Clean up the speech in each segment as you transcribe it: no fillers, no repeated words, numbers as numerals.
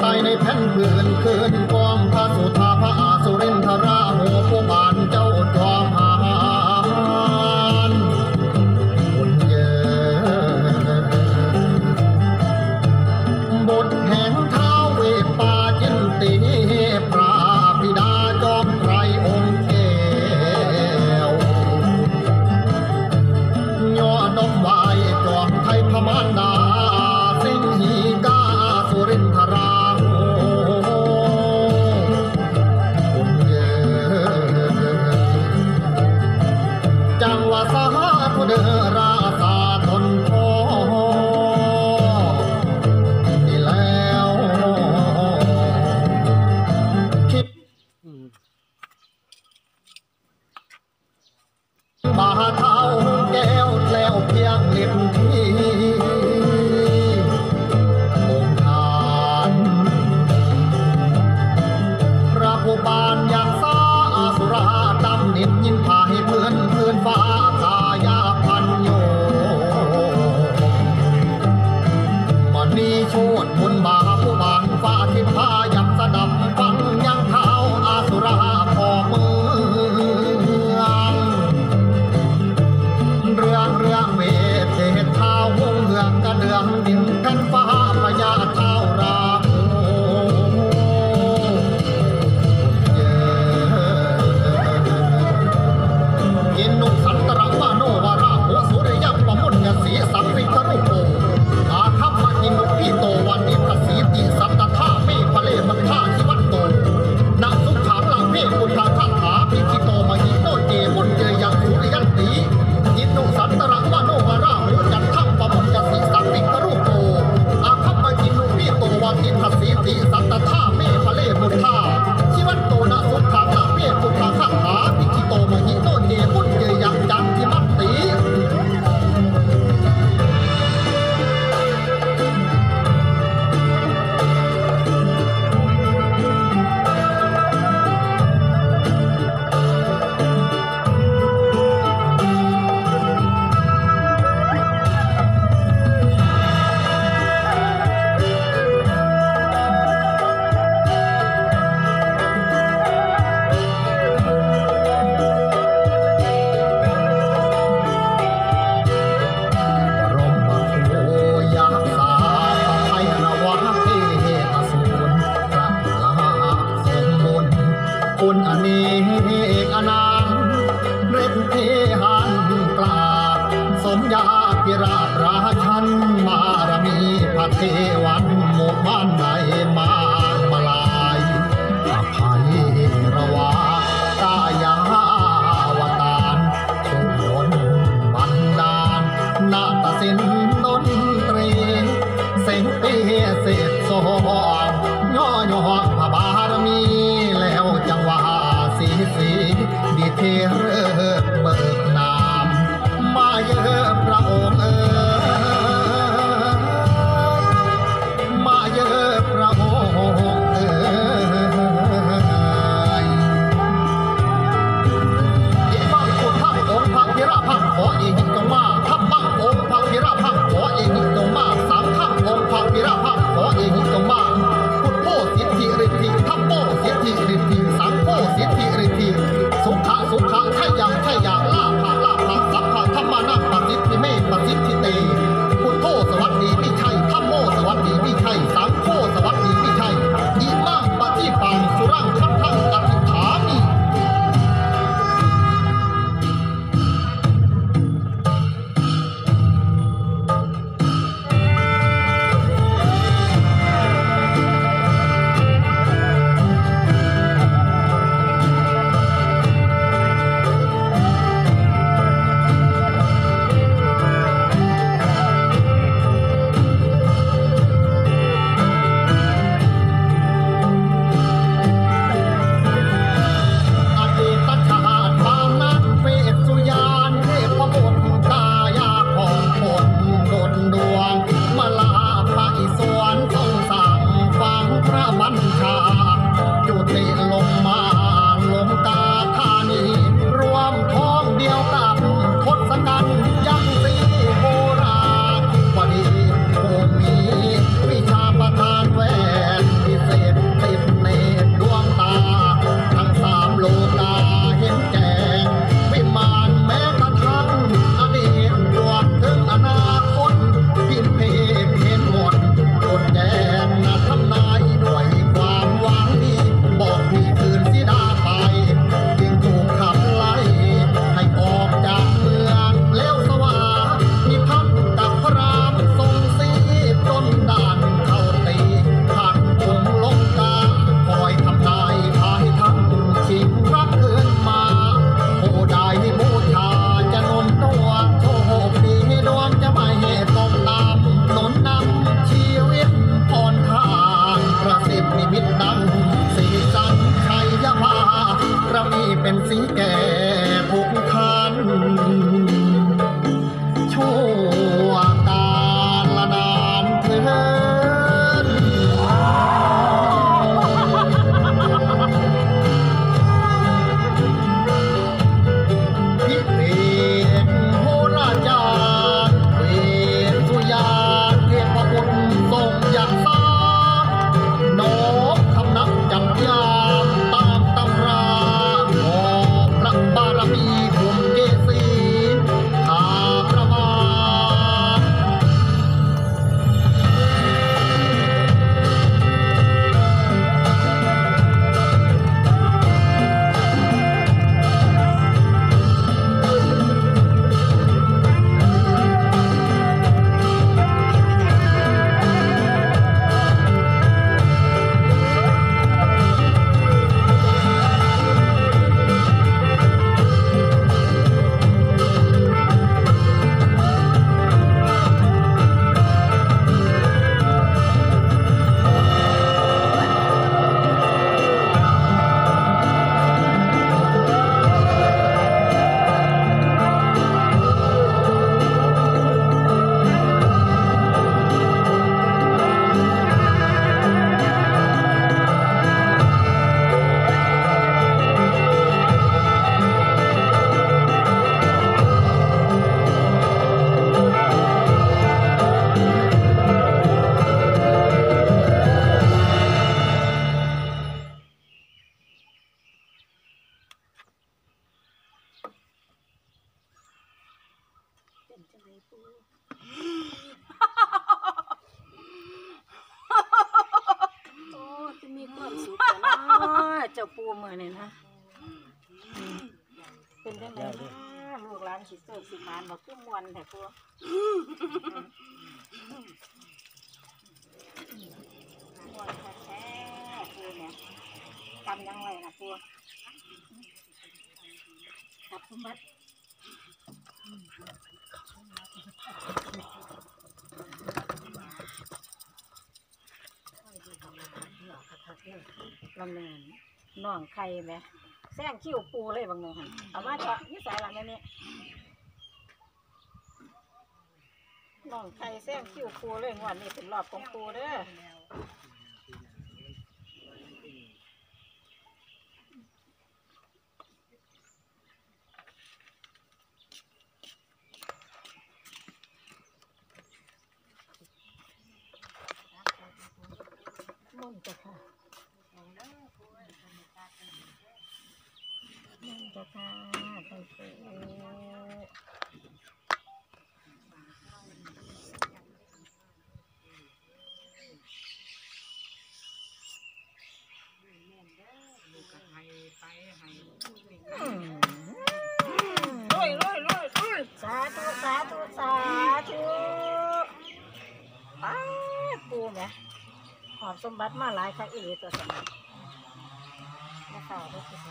ายในแผ่นพื้นคืนกองพระสุธาพระอาสุรินทราโหผู้บานเจ้าจอมหานบุญเยบทแห่งเท้าเวปปาจินติพระบิดาจอมไตรองค์แก้วย่อดอกไม้จอมไทยพมานดาสิงหีกาสุรินทราจังหวะสาธุเดราสาทนพอนี่แล้วคิดบาเท้าแก้วแล้วเพียงลิบที่องค์ทานพระผู้บานอย่างสาสุราดำนิดยินพาให้เพื่อนฟ้าทายาพันโยมันนี้โชดบนบาผู้บานฟ้าทิพายับสดับฟังยังเท้าอาสุราพอเมืองเรื่องเวทเทศเท้าหงเหืองกระเดืองดินกันฟ้าพญาเท้าราอินนุสันตระวาโนวาราโหสุริยัมปมุญญสีสัพพิตรุโภอาคัมมาอินุปิโตวันนิทสีติสัตตธาเมพะเลมัทธาชิวัตโตนาสุขาลังเพพุทธคาถาภิคิโตมหิโตเจมุญเจยังสุริยันติอินนุสันตระวาโนวาราโหจัตถัมปมุญญสีสัพพิตรุโภอาคัมมาอินุปิโตวันนิทสีติสัตตธาเมพะเลมัทธาชิวัตโตนาสุขาลังเพพุทธคาถาภิคิโตมหิโตเจมุญเจยังจันทิมัตติคุณอเนกอนันต์เร็ดเทหันกราบสมญาภิราชราชันบารมีพระเทวันหมู่บ้านในมาลายอภัยระวากายาวตารช่วยดลบันดาลนาฏศิลป์ดนตรีเสียงเปียเศษโซย่อพระบารมีแล้วจังหวะสีดีเทเริกเบิกนามมาเยอะพระองค์มาเยอะพระองค์เย่บ้างคุณทัพองค์พระพิราพักขอเองจงมาทัพบ้างองค์พระพิราพักขอเองจงมาสามทัพองค์พระพิราพักขอเองจงมาพุทโธสิทธิฤทธิทัพโพสิทธิฤทธิสังโฆสิทธิฤทธิสุขะไทยังจ้าปูมือนี่นะเป็นจังไดลูกหลานสิโศกสิมานบ่คือม่วนแต่ปูม่วนแท้ๆปูเนี่ยกำยังไงนะปูกับสมบัติลำเนินน้องไข่ไหมแซงคิ้วปูเลยบางเนินเอามาเจาะนี่ใส่หลังนี่น้องไข่แซงคิ้วปูเลยงวดนี้เป็นรอบของปูเด้อมุ่นจ้ะค่ะมุ่นจ้ะค่ะไข่ปูสาธุสาธุสาธุป้าปูแม่หอบสมบัติมาหลายครั้งอีกตัวสมบัติมาข่าวด้วยสิ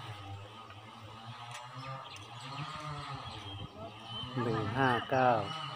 159